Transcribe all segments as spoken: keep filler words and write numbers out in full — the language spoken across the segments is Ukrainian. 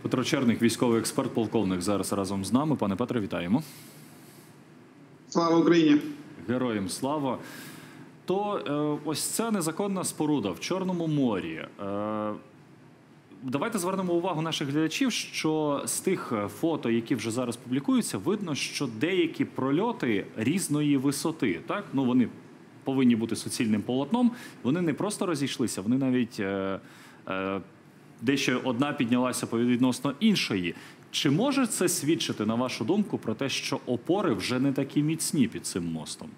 Петро Черник, військовий експерт, полковник, зараз разом з нами. Пане Петре, вітаємо. Слава Україні! Героям слава! То е, ось ця незаконна споруда в Чорному морі. Е, давайте звернемо увагу наших глядачів, що з тих фото, які вже зараз публікуються, видно, що деякі прольоти різної висоти, так? Ну, вони повинні бути суцільним полотном, вони не просто розійшлися, вони навіть е, е, дещо одна піднялася по відносно іншої. Чи може це свідчити, на вашу думку, про те, що опори вже не такі міцні під цим мостом?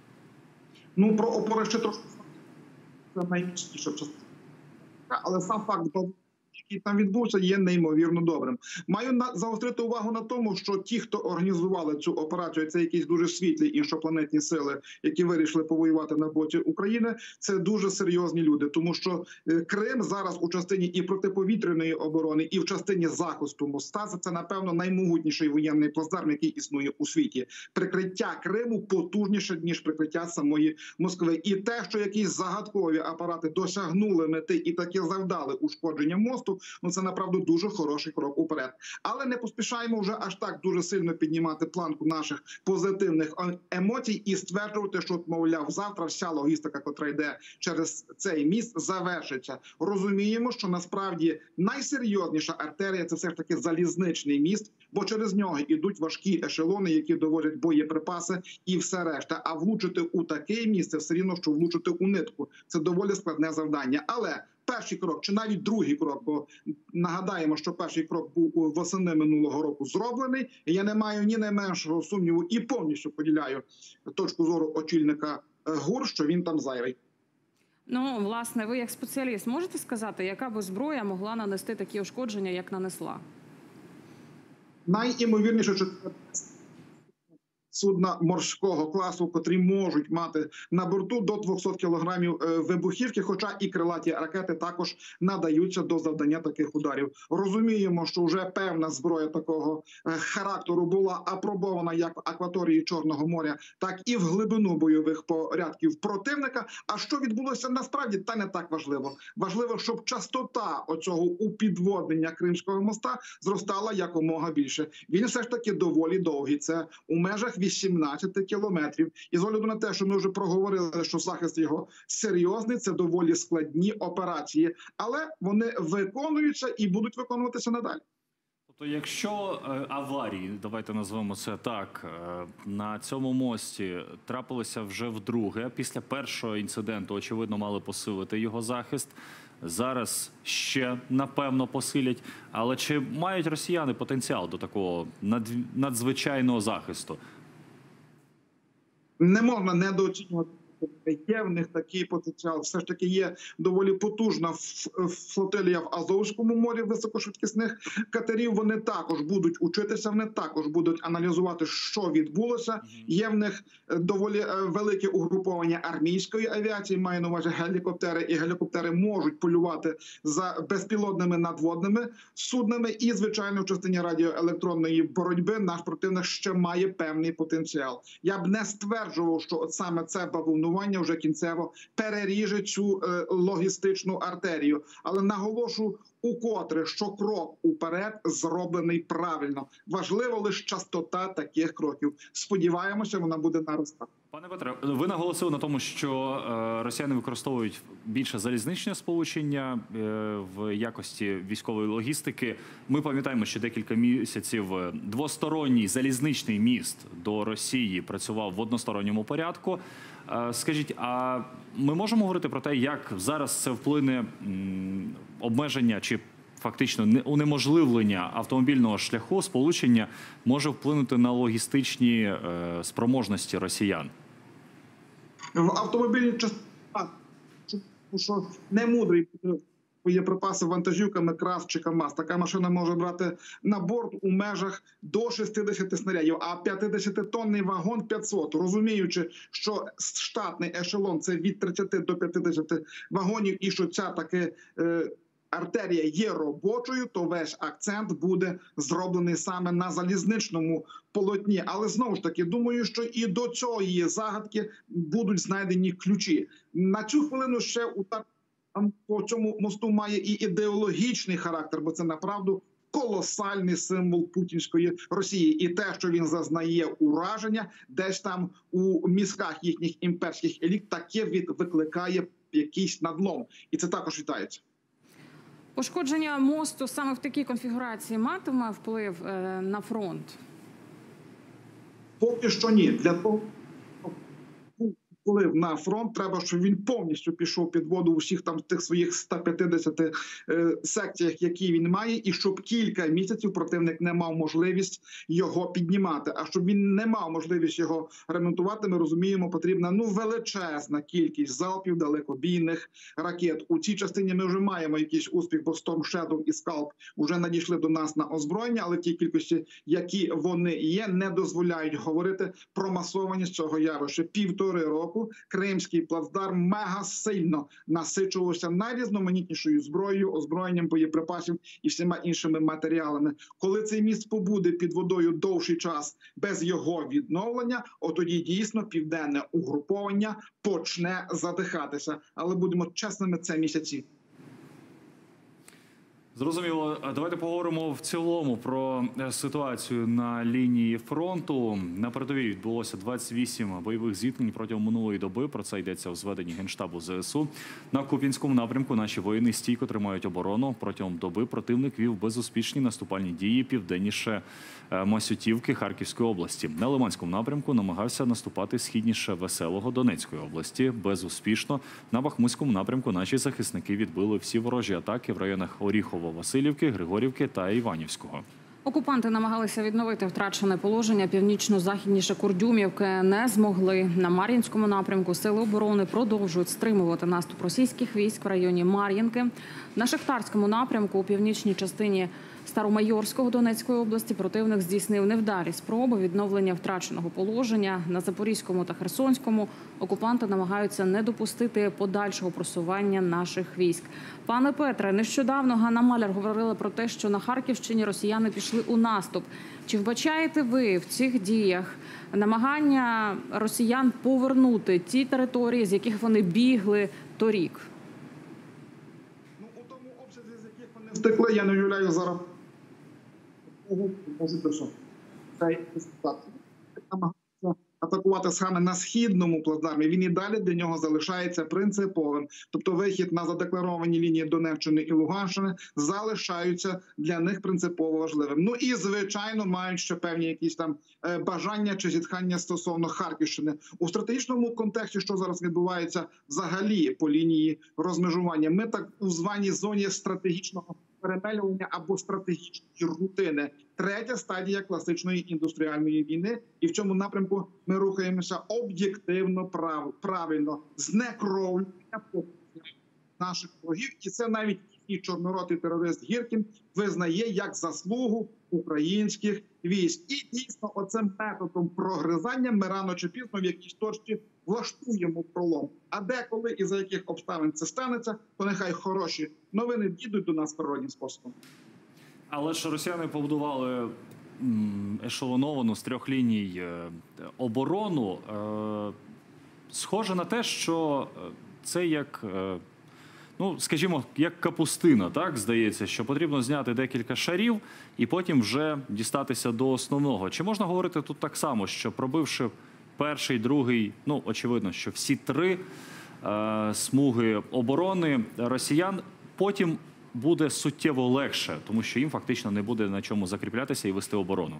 Ну, про опори ще трошки це найміцніша частина. Але сам факт, який там відбувся, є неймовірно добрим. Маю на, загострити увагу на тому, що ті, хто організували цю операцію, це якісь дуже світлі іншопланетні сили, які вирішили повоювати на боці України, це дуже серйозні люди. Тому що Крим зараз у частині і протиповітряної оборони, і в частині захисту моста, це, напевно, наймогутніший воєнний плацдарм, який існує у світі. Прикриття Криму потужніше, ніж прикриття самої Москви. І те, що якісь загадкові апарати досягнули мети і таки завдали ушкодження мосту, ну це, направду, дуже хороший крок уперед. Але не поспішаємо вже аж так дуже сильно піднімати планку наших позитивних емоцій і стверджувати, що, мовляв, завтра вся логістика, котра йде через цей міст, завершиться. Розуміємо, що насправді найсерйозніша артерія – це все ж таки залізничний міст, бо через нього йдуть важкі ешелони, які довозять боєприпаси і все решта. А влучити у таке місце все рівно, що влучити у нитку. Це доволі складне завдання. Але перший крок, чи навіть другий крок, бо нагадаємо, що перший крок був восени минулого року зроблений. Я не маю ні найменшого сумніву і повністю поділяю точку зору очільника ГУР, що він там зайвий. Ну, власне, ви як спеціаліст можете сказати, яка би зброя могла нанести такі ушкодження, як нанесла? Найімовірніше, що судна морського класу, котрі можуть мати на борту до двохсот кілограмів вибухівки, хоча і крилаті ракети також надаються до завдання таких ударів. Розуміємо, що вже певна зброя такого характеру була апробована як в акваторії Чорного моря, так і в глибину бойових порядків противника. А що відбулося насправді, та не так важливо. Важливо, щоб частота оцього упідводнення Кримського моста зростала якомога більше. Він все ж таки доволі довгий. Це у межах вісімнадцяти кілометрів. І з огляду на те, що ми вже проговорили, що захист його серйозний, це доволі складні операції. Але вони виконуються і будуть виконуватися надалі. Тобто, якщо е, аварії, давайте назвемо це так, е, на цьому мості трапилися вже вдруге, після першого інциденту, очевидно, мали посилити його захист, зараз ще, напевно, посилять. Але чи мають росіяни потенціал до такого над, надзвичайного захисту? Не можна недооцінювати. Є в них такий потенціал. Все ж таки є доволі потужна флотилія в Азовському морі високошвидкісних катерів. Вони також будуть учитися, вони також будуть аналізувати, що відбулося. Є в них доволі велике угруповання армійської авіації, маю на увазі гелікоптери, і гелікоптери можуть полювати за безпілотними надводними суднами. І, звичайно, в частині радіоелектронної боротьби наш противник ще має певний потенціал. Я б не стверджував, що от саме це бавовну вже кінцево переріже цю е, логістичну артерію. Але наголошу укотре, що крок уперед зроблений правильно. Важливо лише частота таких кроків. Сподіваємося, вона буде наростати. Пане Петре, ви наголосили на тому, що е, росіяни використовують більше залізничне сполучення е, в якості військової логістики. Ми пам'ятаємо, що декілька місяців двосторонній залізничний міст до Росії працював в односторонньому порядку. Е, скажіть, а ми можемо говорити про те, як зараз це вплине м, обмеження чи фактично унеможливлення автомобільного шляху сполучення може вплинути на логістичні е, спроможності росіян? В автомобільній частині, що не мудрий боєприпаси вантажівками КРАС чи КАМАЗ. Така машина може брати на борт у межах до шістдесяти снарядів, а п'ятидесятитонний вагон – п'ятсот. Розуміючи, що штатний ешелон – це від тридцяти до п'ятдесяти вагонів, і що ця таки е, артерія є робочою, то весь акцент буде зроблений саме на залізничному полотні. Але знову ж таки, думаю, що і до цієї загадки будуть знайдені ключі. На цю хвилину ще удар по цьому мосту має і ідеологічний характер, бо це направду колосальний символ путінської Росії. І те, що він зазнає ураження десь там у мізках їхніх імперських еліт, таке викликає якийсь надлом. І це також вітається. Пошкодження мосту саме в такій конфігурації матиме вплив на фронт? Поки що ні. Для того, вплив на фронт, треба, щоб він повністю пішов під воду у всіх там тих своїх ста п'ятдесяти е, секціях, які він має, і щоб кілька місяців противник не мав можливість його піднімати. А щоб він не мав можливість його ремонтувати, ми розуміємо, потрібна ну величезна кількість залпів далекобійних ракет. У цій частині ми вже маємо якийсь успіх, бо Storm Shadow і Scalp вже надійшли до нас на озброєння, але ті кількості, які вони є, не дозволяють говорити про масованість цього явища. Півтори року Кримський плацдарм мега сильно насичувався найрізноманітнішою зброєю, озброєнням боєприпасів і всіма іншими матеріалами. Коли цей міст побуде під водою довший час без його відновлення, от тоді дійсно південне угруповання почне задихатися. Але будемо чесними, це місяці. Зрозуміло. Давайте поговоримо в цілому про ситуацію на лінії фронту. На передовій відбулося двадцять вісім бойових зіткнень протягом минулої доби. Про це йдеться у зведенні Генштабу ЗСУ. На Куп'янському напрямку наші воїни стійко тримають оборону. Протягом доби противник вів безуспішні наступальні дії південніше Масютівки Харківської області. На Лиманському напрямку намагався наступати східніше Веселого Донецької області. Безуспішно. На Бахмутському напрямку наші захисники відбили всі ворожі атаки в районах Оріхово, Василівки, Григорівки та Іванівського. Окупанти намагалися відновити втрачене положення північно-західніше Курдюмівки. Не змогли. На Мар'їнському напрямку сили оборони продовжують стримувати наступ російських військ в районі Мар'їнки. На Шахтарському напрямку у північній частині Старомайорського Донецької області противник здійснив невдалі спроби відновлення втраченого положення. На Запорізькому та Херсонському окупанти намагаються не допустити подальшого просування наших військ. Пане Петре, нещодавно Ганна Маляр говорила про те, що на Харківщині росіяни пішли у наступ. Чи вбачаєте ви в цих діях намагання росіян повернути ті території, з яких вони бігли торік? Ну, у тому обсязі, з яких вони втекли, я не уявляю зараз. Цей атакувати саме на східному плацдармі, він і далі для нього залишається принциповим. Тобто вихід на задекларовані лінії Донеччини і Луганщини залишаються для них принципово важливим. Ну і, звичайно, мають ще певні якісь там бажання чи зітхання стосовно Харківщини. У стратегічному контексті, що зараз відбувається взагалі по лінії розмежування, ми так у званій зоні стратегічного перемелювання або стратегічної рутини. Третя стадія класичної індустріальної війни. І в цьому напрямку ми рухаємося об'єктивно, прав, правильно, знекровлення наших ворогів. І це навіть і чорноротий терорист Гіркін визнає як заслугу українських військ. І дійсно оцим методом прогризання ми рано чи пізно в якійсь точці влаштуємо пролом. А деколи і за яких обставин це станеться, то нехай хороші новини дійдуть до нас природним способом. Але ж росіяни побудували ешелоновану з трьох ліній оборону. Схоже на те, що це як, ну, скажімо, як капустина, так, здається, що потрібно зняти декілька шарів і потім вже дістатися до основного. Чи можна говорити тут так само, що пробивши перший, другий, ну, очевидно, що всі три е, смуги оборони росіян, потім буде суттєво легше, тому що їм фактично не буде на чому закріплятися і вести оборону?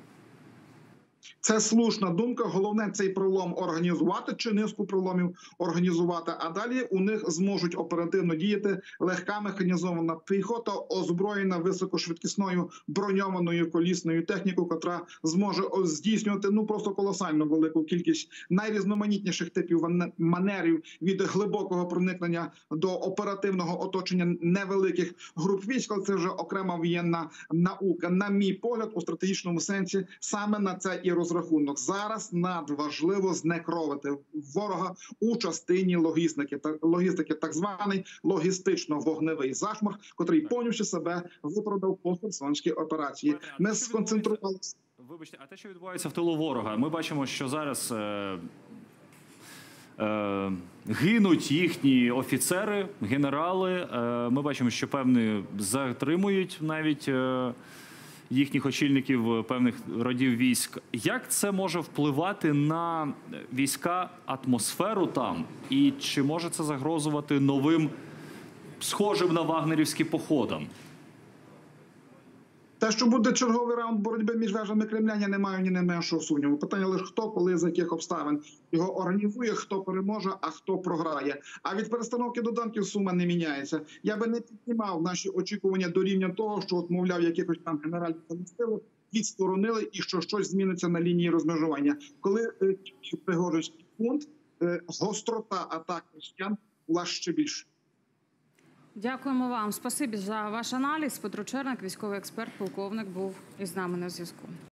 Це слушна думка. Головне цей пролом організувати, чи низку проломів організувати, а далі у них зможуть оперативно діяти легка механізована піхота, озброєна високошвидкісною броньованою колісною технікою, котра зможе здійснювати ну просто колосально велику кількість найрізноманітніших типів манерів від глибокого проникнення до оперативного оточення невеликих груп військ. Це вже окрема воєнна наука. На мій погляд, у стратегічному сенсі саме на це і розрахунок. Зараз надважливо знекровити ворога у частині логістики, логістики так званий логістично-вогневий зашмах, котрий повністю себе виправдав по Херсонській операції. Ми сконцентрувалися. Вибачте, а те, що відбувається в тилу ворога, ми бачимо, що зараз е, е, гинуть їхні офіцери, генерали. Е, ми бачимо, що певні затримують навіть е, їхніх очільників певних родів військ. Як це може впливати на війська, атмосферу там? І чи може це загрожувати новим, схожим на вагнерівські походам? Те, що буде черговий раунд боротьби між вежами Кремля, я не маю ні не меншого сумніву. Питання лише хто, коли, за яких обставин його організує, хто переможе, а хто програє. А від перестановки доданків сума не міняється. Я би не піднімав наші очікування до рівня того, що, от, мовляв, якихось там генеральних замістили, відсторонили і що щось зміниться на лінії розмежування. Коли е, Пригожинський пункт, е, гострота атак росіян була ще більше. Дякуємо вам. Спасибі за ваш аналіз. Петро Черник, військовий експерт, полковник, був із нами на зв'язку.